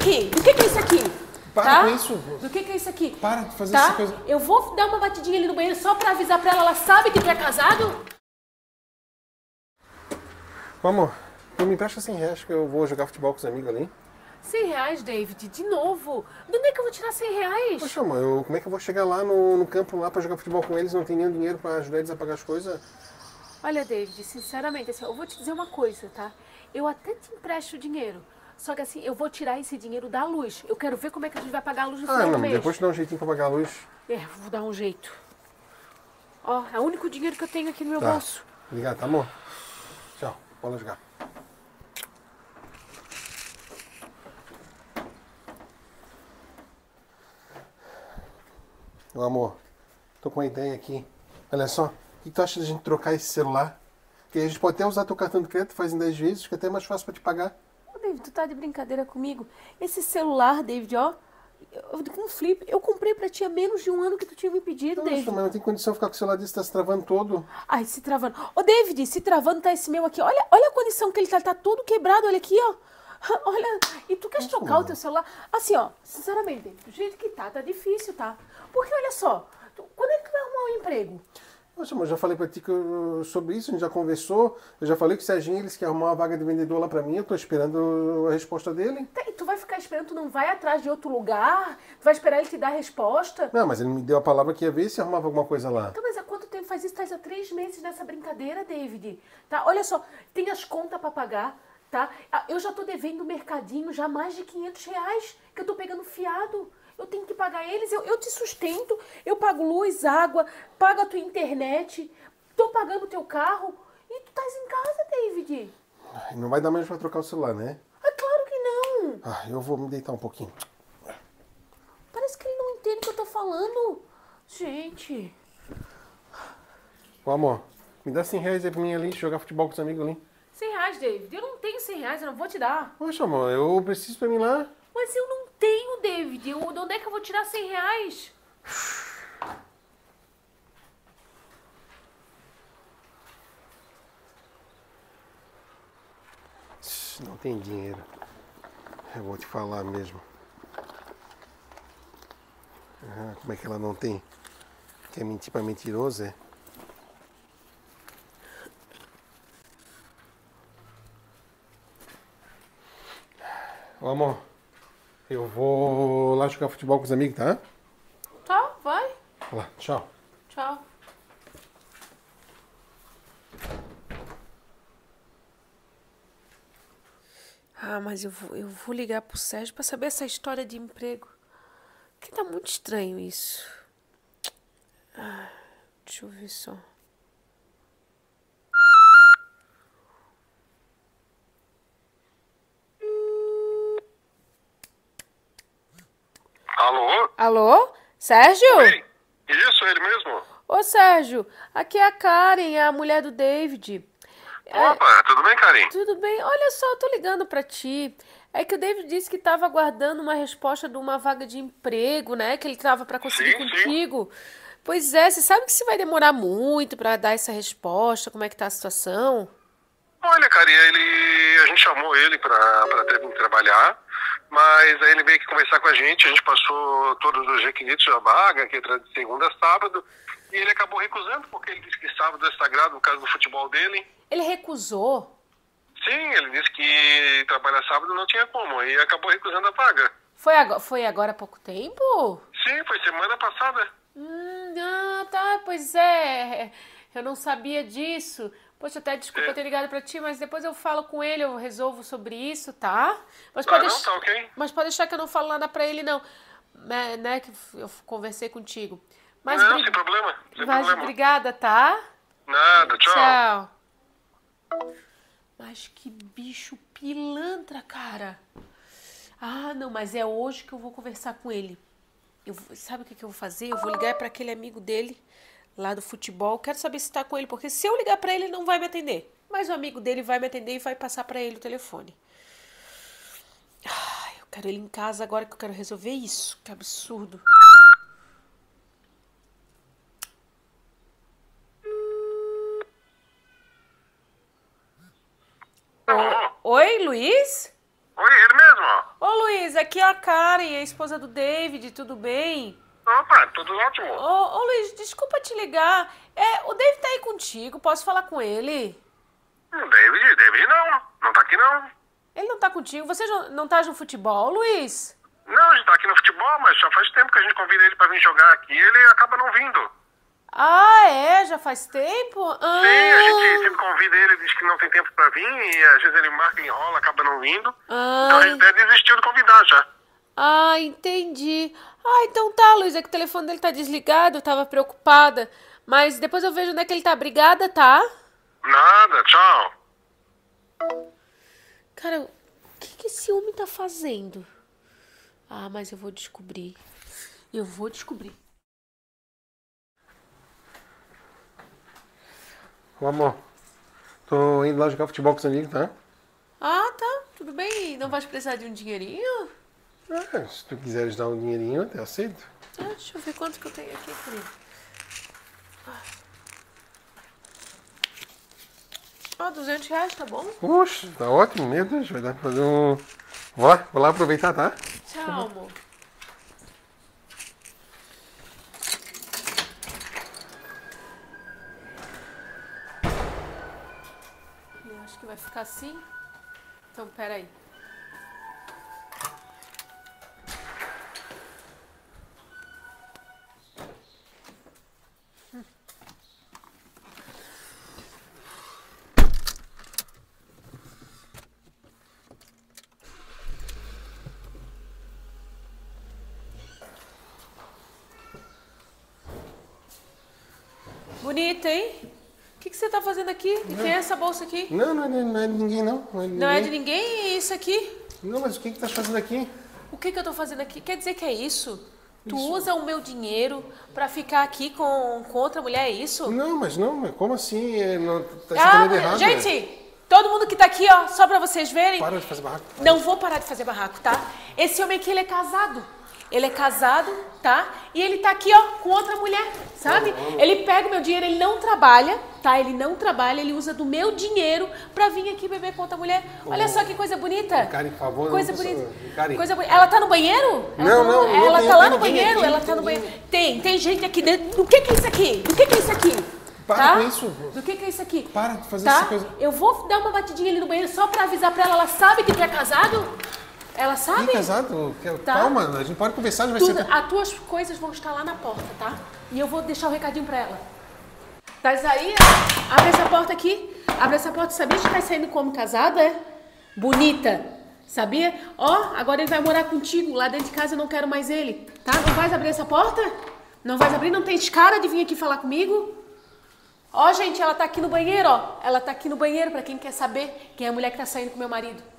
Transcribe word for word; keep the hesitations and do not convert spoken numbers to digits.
aqui? Do que que é isso aqui? Para tá? com isso. Do que que é isso aqui? Para de fazer tá? essa coisa. Eu vou dar uma batidinha ali no banheiro só pra avisar pra ela. Ela sabe que tu é casado? Ô, amor, tu me empresta cem reais que eu vou jogar futebol com os amigos ali? cem reais, David, de novo. De onde é que eu vou tirar cem reais? Poxa, amor, eu, como é que eu vou chegar lá no, no campo lá pra jogar futebol com eles? Não tem nenhum dinheiro pra ajudar eles a pagar as coisas? Olha, David, sinceramente, assim, eu vou te dizer uma coisa, tá? Eu até te empresto dinheiro. Só que assim, eu vou tirar esse dinheiro da luz. Eu quero ver como é que a gente vai pagar a luz no Ah, final do não, mês. depois tu dá um jeitinho pra pagar a luz. É, vou dar um jeito. Ó, é o único dinheiro que eu tenho aqui no meu Tá. bolso. Obrigado, tá, amor? Tchau, bora jogar. Meu amor, tô com uma ideia aqui. Olha só, o que tu acha de a gente trocar esse celular? Que a gente pode até usar teu cartão de crédito, faz em dez vezes, que é até mais fácil pra te pagar. Ô, David, tu tá de brincadeira comigo? Esse celular, David, ó, eu- com um flip, eu comprei pra ti há menos de um ano que tu tinha me pedido, Nossa, David. mas não tem condição de ficar com o celular desse, tá se travando todo. Ai, se travando. Ô, David, se travando tá esse meu aqui. Olha, olha a condição que ele tá, tá todo quebrado, olha aqui, ó. Olha, e tu queres trocar o teu celular? Assim, ó, sinceramente, David, do jeito que tá, tá difícil, tá? Porque, olha só, tu- quando é que tu vai arrumar um emprego? Poxa, mas eu já falei pra ti que eu- sobre isso, a gente já conversou. Eu já falei que o Serginho, eles querem arrumar uma vaga de vendedor lá pra mim. Eu tô esperando a resposta dele. Tá, e tu vai ficar esperando, tu não vai atrás de outro lugar? Tu vai esperar ele te dar a resposta? Não, mas ele me deu a palavra que ia ver se arrumava alguma coisa lá. Então, mas há quanto tempo faz isso? Faz há três meses nessa brincadeira, David. Tá? Olha só, tem as contas pra pagar, tá? Ah, eu já tô devendo no mercadinho já mais de quinhentos reais que eu tô pegando fiado. Eu tenho que pagar eles, eu, eu te sustento, eu pago luz, água, pago a tua internet, tô pagando o teu carro e tu estás em casa, David. Ai, não vai dar mais pra trocar o celular, né? Ah, claro que não. Ah, eu vou me deitar um pouquinho. Parece que ele não entende o que eu tô falando. Gente. Ô, amor, me dá cem reais aí pra mim ali, jogar futebol com os amigos ali. cem reais, David. Eu não tenho cem reais, eu não vou te dar. Poxa, amor, eu preciso pra mim lá. Mas eu não tenho, David. Eu, de onde é que eu vou tirar cem reais? Não tem dinheiro. Eu vou te falar mesmo. Ah, como é que ela não tem? Quer mentir pra mentiroso, é? Ô, amor, eu vou lá jogar futebol com os amigos, tá? Tá, vai. Vai lá, tchau. Tchau. Ah, mas eu vou, eu vou ligar pro Sérgio pra saber essa história de emprego. Que tá muito estranho isso. Ah, deixa eu ver só. Alô? Alô? Sérgio? Oi? Isso, ele mesmo? Ô, Sérgio, aqui é a Karen, a mulher do David. É, Opa, tudo bem, Karim? tudo bem? Olha só, eu tô ligando pra ti. É que o David disse que tava aguardando uma resposta de uma vaga de emprego, né? Que ele tava pra conseguir Sim, sim. contigo. Pois é, você sabe que isso vai demorar muito pra dar essa resposta? Como é que tá a situação? Olha, Karim, ele... a gente chamou ele pra, pra ter vindo trabalhar, mas aí ele veio aqui conversar com a gente, a gente passou todos os requisitos da vaga, que entra de segunda a sábado, e ele acabou recusando, porque ele disse que sábado é sagrado no caso do futebol dele. Ele recusou? Sim, ele disse que trabalhar sábado não tinha como, e acabou recusando a vaga. Foi agora, foi agora há pouco tempo? Sim, foi semana passada. Hum, ah, tá, pois é. Eu não sabia disso. Poxa, até desculpa É. ter ligado pra ti, mas depois eu falo com ele, eu resolvo sobre isso, tá? Mas Ah, pode, não, deix- tá ok. mas pode deixar que eu não falo nada pra ele, não. Né, né, que eu conversei contigo. Mas, Não, bri- sem problema, sem mas problema. obrigada, tá? Nada, tchau. Tchau. Mas que bicho pilantra, cara. Ah, não, mas é hoje que eu vou conversar com ele. Eu, vou- sabe o que, que eu vou fazer? Eu vou ligar para aquele amigo dele, lá do futebol. Quero saber se tá com ele, porque se eu ligar para ele, ele não vai me atender. Mas o amigo dele vai me atender e vai passar para ele o telefone. Ai, eu quero ele em casa agora que eu quero resolver isso. Que absurdo. Alô? Oi, Luiz? Oi, ele mesmo? Ô, Luiz, aqui é a Karen, a esposa do David, tudo bem? Opa, tudo ótimo. Ô, ô Luiz, desculpa te ligar. É, o David tá aí contigo, posso falar com ele? Hum, David, David não, não tá aqui não. Ele não tá contigo? Você já não tá no futebol, Luiz? Não, a gente tá aqui no futebol, mas já faz tempo que a gente convida ele pra vir jogar aqui e ele acaba não vindo. Ah, é? Já faz tempo? Ah. Sim, a gente sempre convida ele, diz que não tem tempo pra vir e às vezes ele marca, enrola, acaba não vindo. Ah. Então a gente até desistiu de convidar já. Ah, entendi. Ah, então tá, Luiz, é que o telefone dele tá desligado, eu tava preocupada. Mas depois eu vejo onde é que ele tá. Obrigada, tá? Nada, tchau. Cara, o que, que esse homem tá fazendo? Ah, mas eu vou descobrir. Eu vou descobrir. Ô, amor, tô indo lá jogar futebol com os amigos, tá? Ah, tá. Tudo bem. Não vais precisar de um dinheirinho? Ah, se tu quiseres dar um dinheirinho, eu até aceito. Ah, deixa eu ver quanto que eu tenho aqui, querido. Ah, duzentos reais, tá bom? Poxa, tá ótimo, meu Deus, vai dar pra fazer um... Vou lá, vou lá aproveitar, tá? Tchau, amor. Eu acho que vai ficar assim. Então, peraí. Bonita, hein? O que, que você tá fazendo aqui? E quem é essa bolsa aqui? Não, não é, de- não é de ninguém, não. Não é de Não é ninguém. de ninguém? E isso aqui? Não, mas o que que tá fazendo aqui? O que, que eu tô fazendo aqui? Quer dizer que é isso? Tu Isso. usa o meu dinheiro pra ficar aqui com, com outra mulher, é isso? Não, mas não, mas como assim? É, não, tá se Ah, entendendo errado. gente, todo mundo que tá aqui, ó, só pra vocês verem. Para de fazer barraco. Não vou parar de fazer barraco, tá? Esse homem aqui, ele é casado. Ele é casado, tá? E ele tá aqui, ó, com outra mulher, sabe? Ele pega o meu dinheiro, ele não trabalha, tá? Ele não trabalha, ele usa do meu dinheiro pra vir aqui beber com outra mulher. Olha só que coisa bonita. Karen, por favor, Coisa não posso- bonita. Karen. Coisa bonita. Ela tá no banheiro? Ela Não, tá no- não, não Ela tem- tá lá tem no ninguém banheiro, aqui, ela tá tem no ninguém. banheiro. Tem, tem gente aqui dentro. Do que que é isso aqui? Do que que é isso aqui? Para tá? com isso. Do que que é isso aqui? Para de fazer tá? essa coisa. Eu vou dar uma batidinha ali no banheiro só pra avisar pra ela. Ela sabe que tu é casado? Ela sabe? Ih, casado? Que- Tá. Calma, a gente pode conversar, a gente vai Tudo, ser... as tuas coisas vão estar lá na porta, tá? E eu vou deixar o recadinho pra ela. Tá aí? Abre essa porta aqui. Abre essa porta. Sabia que tá saindo como casada, é? Bonita. Sabia? Ó, agora ele vai morar contigo. Lá dentro de casa eu não quero mais ele. Tá? Não vais abrir essa porta? Não vais abrir? Não tens cara de vir aqui falar comigo? Ó, gente, ela tá aqui no banheiro, ó. Ela tá aqui no banheiro pra quem quer saber quem é a mulher que tá saindo com meu marido.